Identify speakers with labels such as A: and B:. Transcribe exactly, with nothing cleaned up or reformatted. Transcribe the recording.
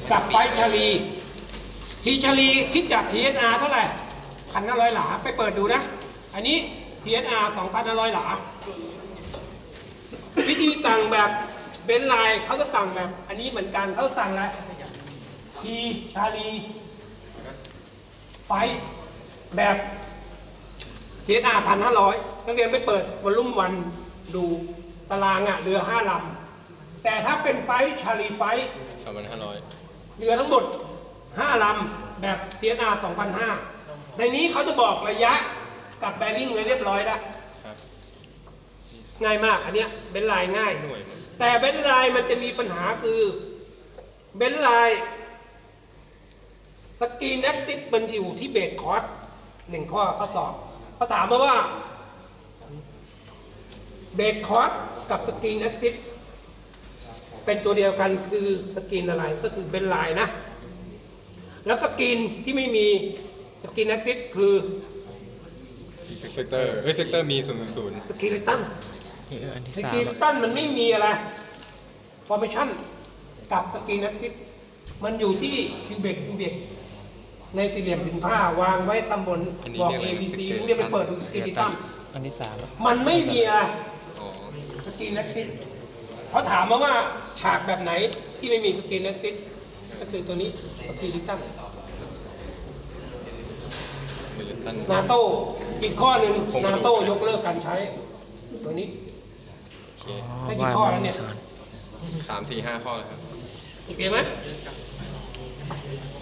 A: กับไฟชาลีทีชาลีคิดจาก ที เอส อาร์ เท่าไหร่พันห้าร้อยหลาไปเปิดดูนะอันนี้ ที เอส อาร์ สองพันห้าร้อยหลาวิธีสั่งแบบเบนไลน์เขาจะสั่งแบบอันนี้เหมือนกันเขาสั่งอะไรทีชาลีไฟแบบ ที เอส อาร์ พันห้าร้อยนักเรียนไปเปิดวอลลุ่มวันดูตารางอ่ะเรือห้าลำแต่ถ้าเป็นไฟชาลีไฟสองพันห้าร้อยเรือทั้งหมดห้าลำแบบ ที เอส อาร์ สองพันห้าร้อยในนี้เขาจะบอกระยะกับแบริ่งไว้เรียบร้อยแล้วง่ายมากอันเนี้ยเบนไลน์ง่ายแต่เบนไลน์มันจะมีปัญหาคือเบนไลน์สกรีนแอคซิสมันอยู่ที่เบสคอร์สหนึ่งข้อข้อสอบเขาถามมาว่าเบสคอร์สกับสกรีนแอคซิสเป็นตัวเดียวกันคือสกรีนอะไรก็คือเบนไลน์นะแล้วสกรีนที่ไม่มีสกรีนแอคซิสคือ
B: เซกเตอร์เฮ้ยเซกเตอร์มีศูนย์ศูนย์
A: สกิลิตันสกิลิตันมันไม่มีอะไรฟอร์เมชั่นกับสกรีนแอคซิสมันอยู่ที่คิวเบกคิวเบกในสี่เหลี่ยมผืนผ้าวางไว้ตำบลบอก A B C เรียกไปเปิดดูสกิลิตัน
C: อันที่สาม
A: มันไม่มีอะไรสกรีนแอคซิสเขาถามมาว่าฉากแบบไหนที่ไม่มีสกรีนแอคซิสก็คือตัวนี้สกิลิตันนาโต้อีกข้อหนึ่งนาโต้ยกเลิกการใช้ตัวนี้ได้กี่ข้อแล้วเนี่ย
B: สามสี่ห้าข้อแล้วครับ
A: โอเคไหม